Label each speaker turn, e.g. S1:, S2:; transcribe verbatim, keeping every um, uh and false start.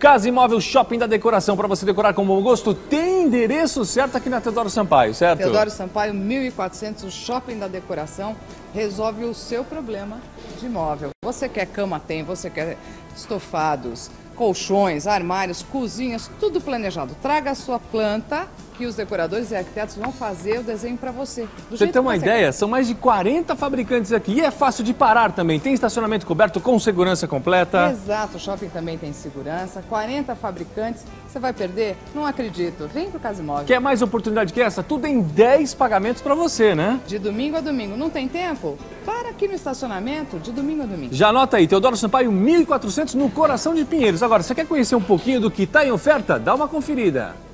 S1: Casa Imóvel Shopping da Decoração, para você decorar com bom gosto, tem endereço certo aqui na Teodoro Sampaio, certo?
S2: Teodoro Sampaio, mil e quatrocentos, o Shopping da Decoração resolve o seu problema de imóvel. Você quer cama, tem, você quer estofados, colchões, armários, cozinhas, tudo planejado. Traga a sua planta que os decoradores e arquitetos vão fazer o desenho para você.
S1: Você tem uma ideia? Quer. São mais de quarenta fabricantes aqui e é fácil de parar também. Tem estacionamento coberto com segurança completa.
S2: Exato, o shopping também tem segurança. quarenta fabricantes. Você vai perder? Não acredito. Vem pro Casa Imóvel.
S1: Quer mais oportunidade que essa? Tudo em dez pagamentos para você, né?
S2: De domingo a domingo. Não tem tempo? Para aqui no estacionamento de domingo a domingo.
S1: Já anota aí, Teodoro Sampaio mil e quatrocentos no coração de Pinheiros. Agora, você quer conhecer um pouquinho do que está em oferta? Dá uma conferida.